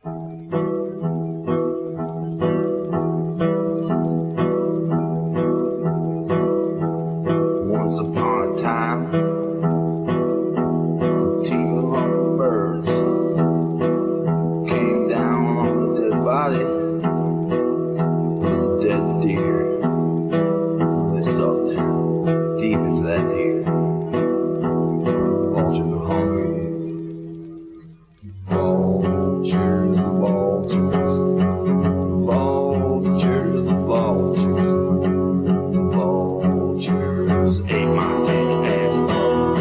Once upon a time, a team of hummingbirds came down on the dead body. It was a dead deer. They sucked deep into that deer. Vultures were hungry. Vultures, vultures, vultures, vultures. Vultures ate my dead ass up.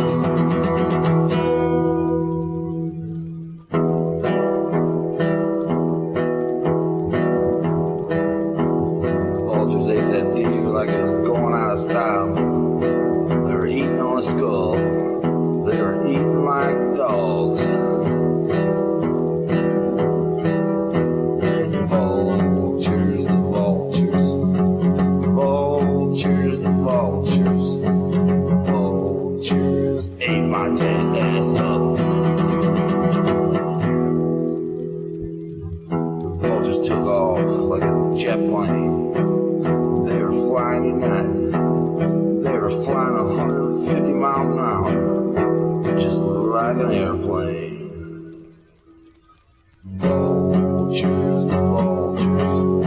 Vultures ate that deer like it was going out of style. They were eating on a skull. They were eating like dogs. Vultures, the vultures. Vultures, the vultures. Vultures ate my dead ass up. Vultures took off like a jet plane. They were flying tonight. They were flying 150 miles an hour, just like an airplane. Vultures, the vultures.